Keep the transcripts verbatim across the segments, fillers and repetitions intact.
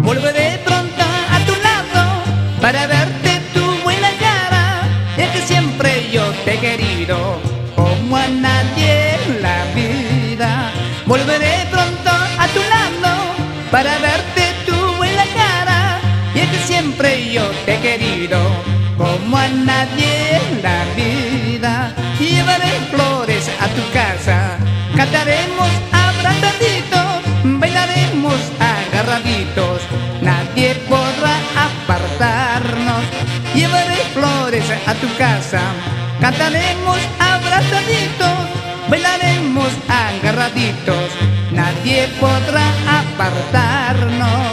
Volveré pronto a tu lado para verte tu buena cara. Es que siempre yo te he querido como a nadie en la vida. Volveré pronto a tu lado para verte tu buena cara. Y es que siempre yo te he querido como a nadie en la vida. Llevaré flores a tu casa, cantaremos abrazaditos, bailaremos agarraditos, nadie podrá apartarnos. Llevaré flores a tu casa, cantaremos abrazaditos, bailaremos agarraditos, nadie podrá apartarnos.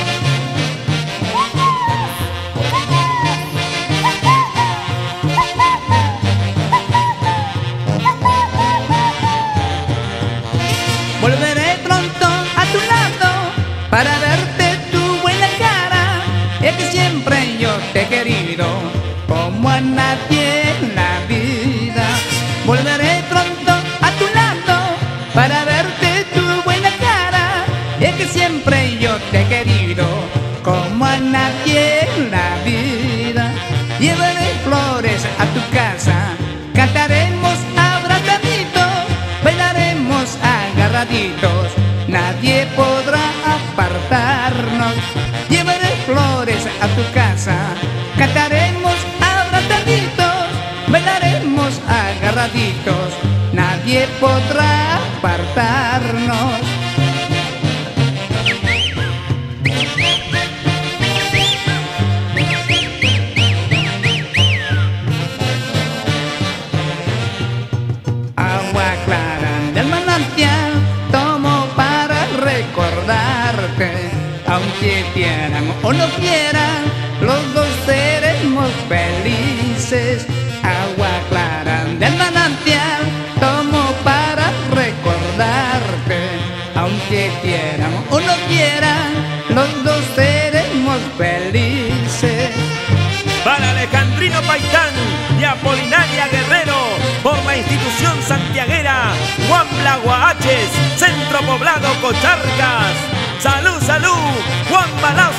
Volveré pronto a tu lado para verte tu buena cara. Es que siempre yo te he querido como a nadie en la vida. Volveré pronto a tu lado para verte tu buena cara. Es que siempre yo te he querido como a nadie en la vida. Llevaré flores a tu casa, cantaremos abrazaditos, bailaremos agarraditos, nadie podrá apartarnos. Llevaré flores a tu casa, cantaremos abrazaditos, bailaremos agarraditos, nadie podrá apartarnos. Agua clara del manantial tomo para recordarte, aunque quieran o no quieran, los dos seremos felices. Agua clara del manantial tomo para recordarte, aunque quieran o no quieran, los dos seremos felices. Para Alejandrino Paitán y Apolinaria Guerrero, por la institución santiaguera Huambla Guahaches, Centro Poblado Cocharcas. ¡Salud, salud! ¡Juan Balazo!